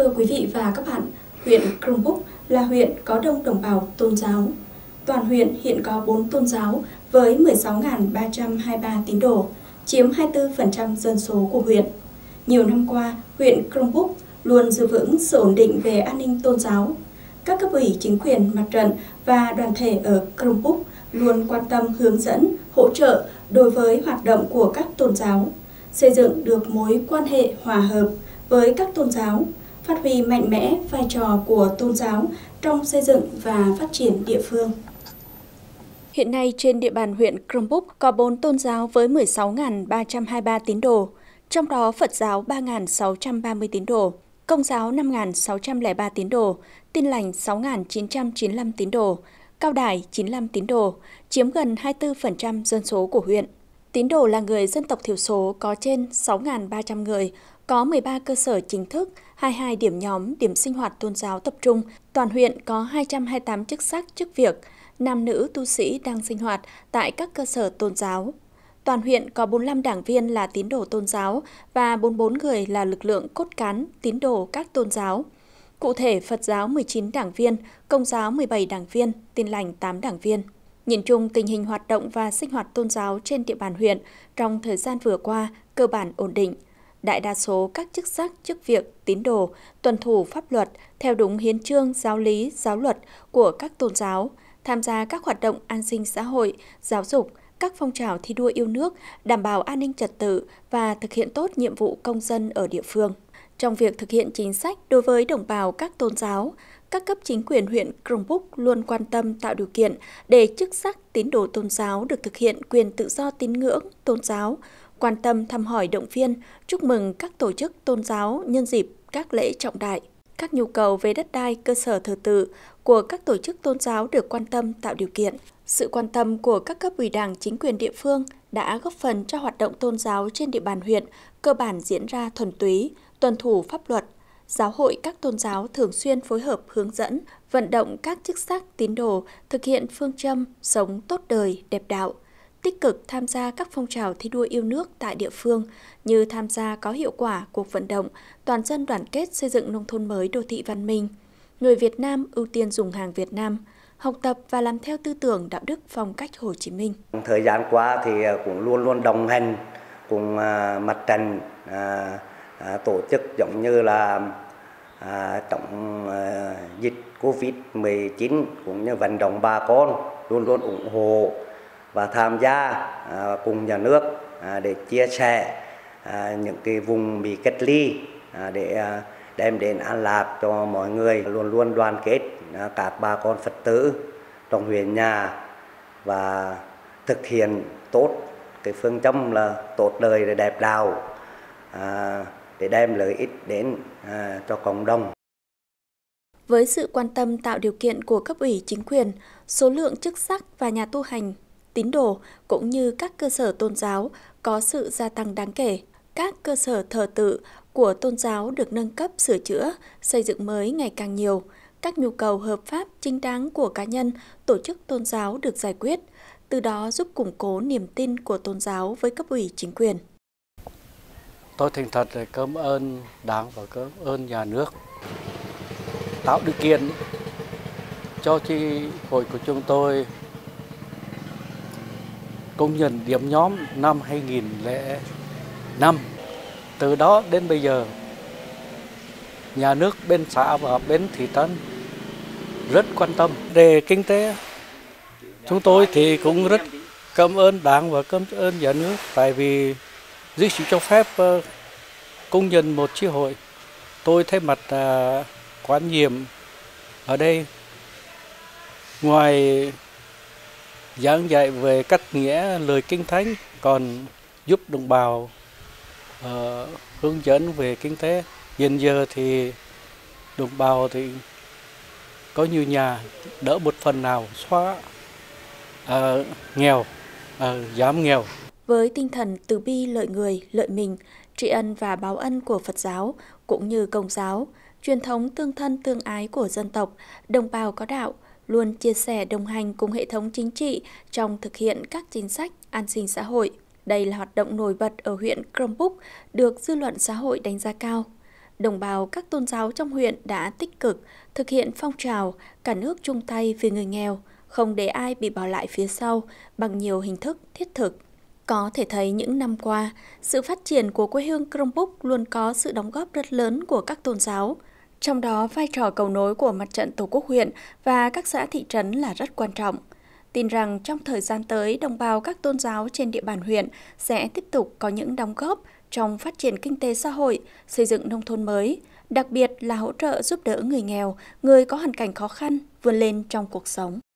Thưa quý vị và các bạn, huyện Crong Búc là huyện có đông đồng bào tôn giáo. Toàn huyện hiện có 4 tôn giáo với 16.323 tín đồ, chiếm 24% dân số của huyện. Nhiều năm qua, huyện Crong Búc luôn giữ vững sự ổn định về an ninh tôn giáo. Các cấp ủy chính quyền, mặt trận và đoàn thể ở Crong Búc luôn quan tâm hướng dẫn, hỗ trợ đối với hoạt động của các tôn giáo, xây dựng được mối quan hệ hòa hợp với các tôn giáo, phát huy mạnh mẽ vai trò của tôn giáo trong xây dựng và phát triển địa phương. Hiện nay trên địa bàn huyện Crong Búc có 4 tôn giáo với 16.323 tín đồ, trong đó Phật giáo 3.630 tín đồ, Công giáo 5.603 tín đồ, Tin lành 6.995 tín đồ, Cao đài 95 tín đồ, chiếm gần 24% dân số của huyện. Tín đồ là người dân tộc thiểu số có trên 6.300 người, có 13 cơ sở chính thức, 22 điểm nhóm, điểm sinh hoạt tôn giáo tập trung. Toàn huyện có 228 chức sắc, chức việc, nam nữ tu sĩ đang sinh hoạt tại các cơ sở tôn giáo. Toàn huyện có 45 đảng viên là tín đồ tôn giáo và 44 người là lực lượng cốt cán tín đồ các tôn giáo. Cụ thể, Phật giáo 19 đảng viên, Công giáo 17 đảng viên, Tin lành 8 đảng viên. Nhìn chung, tình hình hoạt động và sinh hoạt tôn giáo trên địa bàn huyện trong thời gian vừa qua cơ bản ổn định. Đại đa số các chức sắc, chức việc, tín đồ tuân thủ pháp luật theo đúng hiến chương, giáo lý, giáo luật của các tôn giáo, tham gia các hoạt động an sinh xã hội, giáo dục, các phong trào thi đua yêu nước, đảm bảo an ninh trật tự và thực hiện tốt nhiệm vụ công dân ở địa phương. Trong việc thực hiện chính sách đối với đồng bào các tôn giáo, các cấp chính quyền huyện Crong Búc luôn quan tâm tạo điều kiện để chức sắc tín đồ tôn giáo được thực hiện quyền tự do tín ngưỡng, tôn giáo, quan tâm thăm hỏi động viên, chúc mừng các tổ chức tôn giáo nhân dịp các lễ trọng đại. Các nhu cầu về đất đai, cơ sở thờ tự của các tổ chức tôn giáo được quan tâm tạo điều kiện. Sự quan tâm của các cấp ủy đảng chính quyền địa phương đã góp phần cho hoạt động tôn giáo trên địa bàn huyện cơ bản diễn ra thuần túy, tuân thủ pháp luật. Giáo hội các tôn giáo thường xuyên phối hợp hướng dẫn, vận động các chức sắc tín đồ thực hiện phương châm sống tốt đời, đẹp đạo, tích cực tham gia các phong trào thi đua yêu nước tại địa phương như tham gia có hiệu quả cuộc vận động toàn dân đoàn kết xây dựng nông thôn mới đô thị văn minh, người Việt Nam ưu tiên dùng hàng Việt Nam, học tập và làm theo tư tưởng đạo đức phong cách Hồ Chí Minh. Thời gian qua thì cũng luôn luôn đồng hành cùng mặt trận tổ chức giống như là chống dịch Covid-19 cũng như vận động bà con luôn luôn ủng hộ và tham gia cùng nhà nước để chia sẻ những cái vùng bị cách ly để đem đến an lạc cho mọi người, luôn luôn đoàn kết các bà con Phật tử trong huyện nhà và thực hiện tốt cái phương châm là tốt đời để đẹp đạo để đem lợi ích đến cho cộng đồng. Với sự quan tâm tạo điều kiện của cấp ủy chính quyền, số lượng chức sắc và nhà tu hành, tín đồ cũng như các cơ sở tôn giáo có sự gia tăng đáng kể. Các cơ sở thờ tự của tôn giáo được nâng cấp, sửa chữa, xây dựng mới ngày càng nhiều. Các nhu cầu hợp pháp chính đáng của cá nhân, tổ chức tôn giáo được giải quyết, từ đó giúp củng cố niềm tin của tôn giáo với cấp ủy chính quyền. Tôi thành thật cảm ơn Đảng và cảm ơn nhà nước tạo điều kiện cho chi hội của chúng tôi công nhận điểm nhóm năm 2005. Từ đó đến bây giờ, nhà nước bên xã và bên thị trấn rất quan tâm về kinh tế. Chúng tôi thì cũng rất cảm ơn Đảng và cảm ơn nhà nước tại vì dưới sự cho phép công nhận một chi hội. Tôi thay mặt quan nhiệm ở đây, ngoài giảng dạy về cách nghĩa lời kinh thánh, còn giúp đồng bào hướng dẫn về kinh tế. Hiện giờ thì đồng bào thì có nhiều nhà đỡ một phần nào xóa nghèo, giảm nghèo. Với tinh thần từ bi lợi người, lợi mình, tri ân và báo ân của Phật giáo cũng như Công giáo, truyền thống tương thân tương ái của dân tộc, đồng bào có đạo luôn chia sẻ đồng hành cùng hệ thống chính trị trong thực hiện các chính sách an sinh xã hội. Đây là hoạt động nổi bật ở huyện Crong Búc được dư luận xã hội đánh giá cao. đồng bào các tôn giáo trong huyện đã tích cực thực hiện phong trào cả nước chung tay vì người nghèo, không để ai bị bỏ lại phía sau bằng nhiều hình thức thiết thực. Có thể thấy những năm qua, sự phát triển của quê hương Krông Búc luôn có sự đóng góp rất lớn của các tôn giáo. Trong đó, vai trò cầu nối của Mặt trận Tổ quốc huyện và các xã thị trấn là rất quan trọng. Tin rằng trong thời gian tới, đồng bào các tôn giáo trên địa bàn huyện sẽ tiếp tục có những đóng góp trong phát triển kinh tế xã hội, xây dựng nông thôn mới, đặc biệt là hỗ trợ giúp đỡ người nghèo, người có hoàn cảnh khó khăn vươn lên trong cuộc sống.